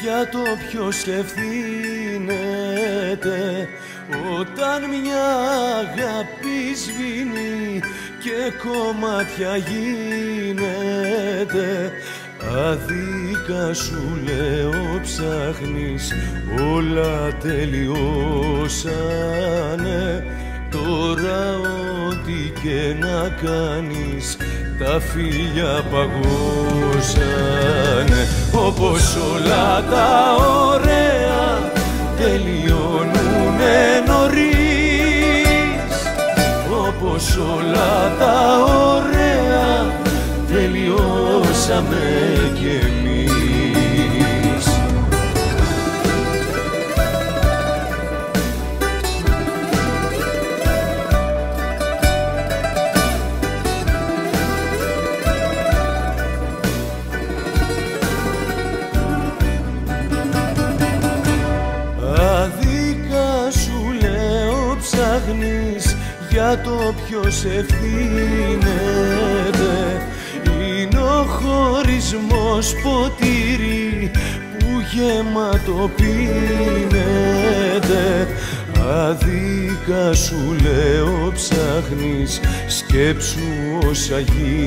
για το ποιος ευθύνεται όταν μια αγάπη σβήνει και κομμάτια γίνεται. Άδικα σου λέω ψάχνεις, όλα τελειώσανε. Τώρα ό,τι και να κάνεις, τα φίλια παγώσανε. Όπως όλα τα ωραία τελειώνουνε νωρίς, όπως όλα τα ωραία τελειώσαμε κι εμείς. Άδικα σου λέω ψάχνεις για το ποιος ευθύνεται. Είναι ο χωρισμός ποτήρι που γεμάτο πίνεται. Άδικα σου λέω ψάχνεις, σκέψου όσα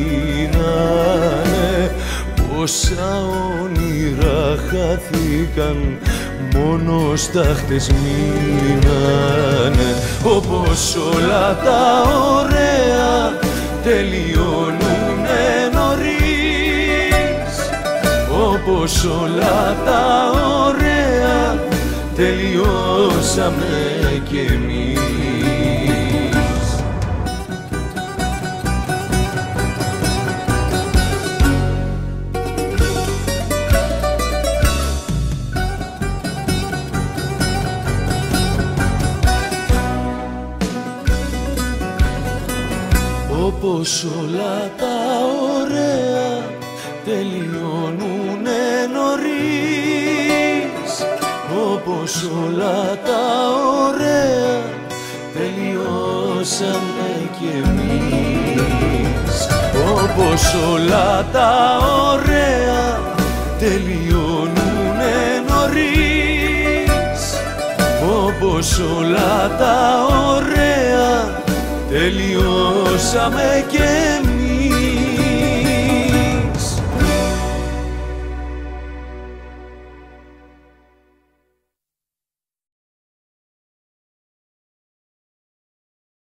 γίνανε. Πόσα όνειρα χάθηκαν, μόνο στάχτες μείνανε. Όπως όλα τα ωραία τελειώνουνε νωρίς, όπως όλα τα ωραία τελειώσαμε κι εμείς. Όπως όλα τα ωραία τελειώνουνε νωρίς, όπως όλα τα ωραία τελειώσαμε κι εμείς. Όπως όλα τα ωραία τελειώνουνε νωρίς, όπως όλα τα ωραία τελειώσαμε κι εμείς.